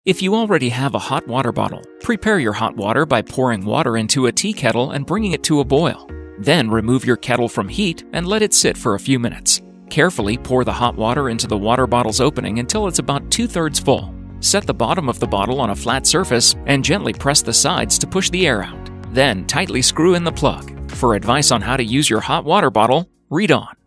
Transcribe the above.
If you already have a hot water bottle, prepare your hot water by pouring water into a tea kettle and bringing it to a boil. Then remove your kettle from heat and let it sit for a few minutes. Carefully pour the hot water into the water bottle's opening until it's about 2/3 full. Set the bottom of the bottle on a flat surface and gently press the sides to push the air out. Then tightly screw in the plug. For advice on how to use your hot water bottle, read on.